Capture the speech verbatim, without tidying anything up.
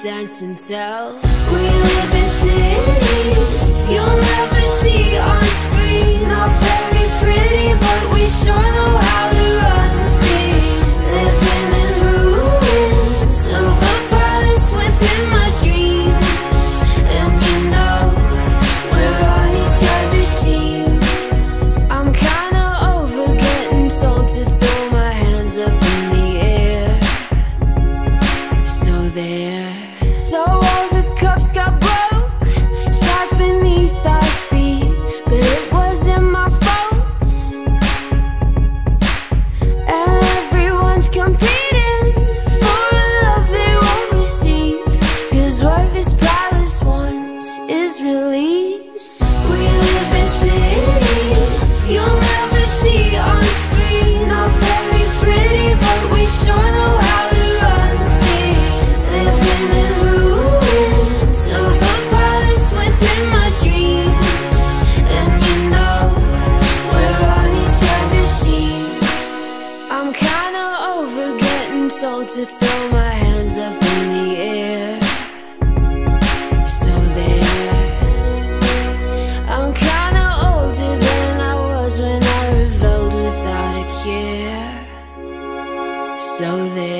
dance and tell. We live in cities you'll never see on screen. Not very pretty, but we sure know how to run free. Living in ruins of a palace within my dreams. And you know we're on each other's team. I'm kinda over getting told to throw my hands up in the air. So there. So all the cups got broke, shots beneath our feet, but it wasn't my fault. And everyone's competing for a love they won't receive, 'cause what this palace wants is release. We live in cities you'll never see on screen. Not very pretty, but we sure know how to run free. Living in ruins of a palace within my dreams. And you know we're on each other's team. I'm kinda over getting told to throw my hands up in the air. So there. I'm kinda older than I was when I rebelled without a care. So there.